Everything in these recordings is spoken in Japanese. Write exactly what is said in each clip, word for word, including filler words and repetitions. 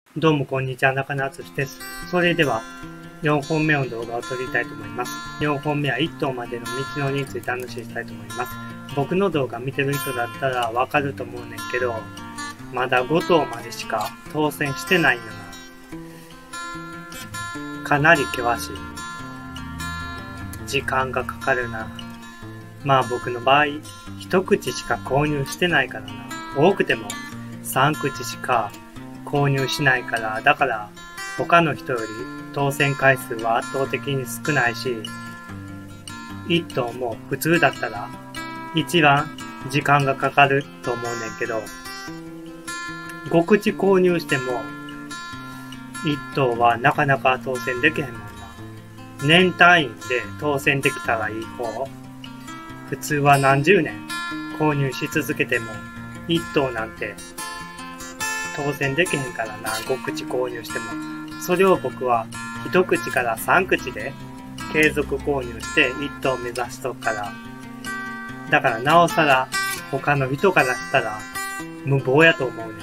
どうもこんにちは、中野敦です。それでは、よんほんめの動画を撮りたいと思います。よんほんめはいっ頭までの道のりについて話したいと思います。僕の動画見てる人だったらわかると思うねんけど、まだご頭までしか当選してないよな。かなり険しい。時間がかかるな。まあ僕の場合、一口しか購入してないからな。多くても三口しか購入しないから、だから他の人より当選回数は圧倒的に少ないし、一頭も普通だったら一番時間がかかると思うねんけど、ご口購入しても一頭はなかなか当選できへんもんな。年単位で当選できたらいい方。普通は何十年購入し続けても一頭なんて当選できへんからな。ご口購入しても。それを僕は一口から三口で継続購入して一頭目指しとくから。だからなおさら他の人からしたら無謀やと思うね。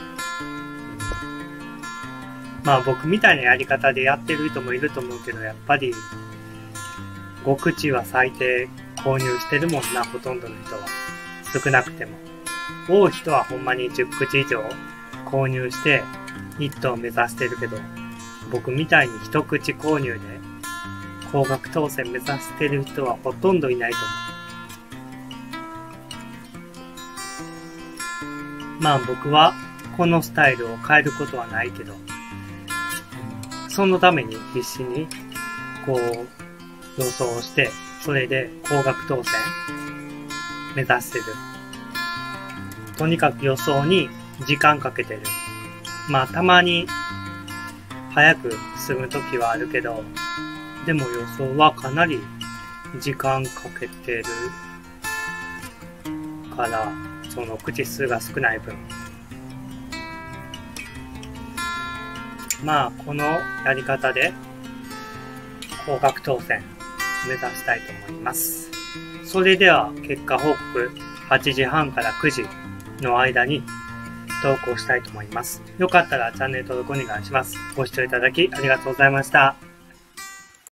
まあ僕みたいなやり方でやってる人もいると思うけど、やっぱりご口は最低購入してるもんな、ほとんどの人は。少なくても。多い人はほんまにじゅっ口以上購入して一頭目指してるけど、僕みたいに一口購入で高額当選目指してる人はほとんどいないと思う。まあ僕はこのスタイルを変えることはないけど、そのために必死にこう予想して、それで高額当選目指してる。とにかく予想に時間かけてる。まあたまに早く済むときはあるけど、でも予想はかなり時間かけてるから、その口数が少ない分。まあこのやり方で高額当選目指したいと思います。それでは結果報告はちじはんからくじの間に投稿したいと思います。よかったらチャンネル登録お願いします。ご視聴いただきありがとうございました。